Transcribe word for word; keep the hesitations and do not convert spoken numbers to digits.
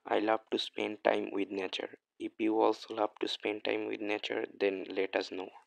I love to spend time with nature. If you also love to spend time with nature, then let us know.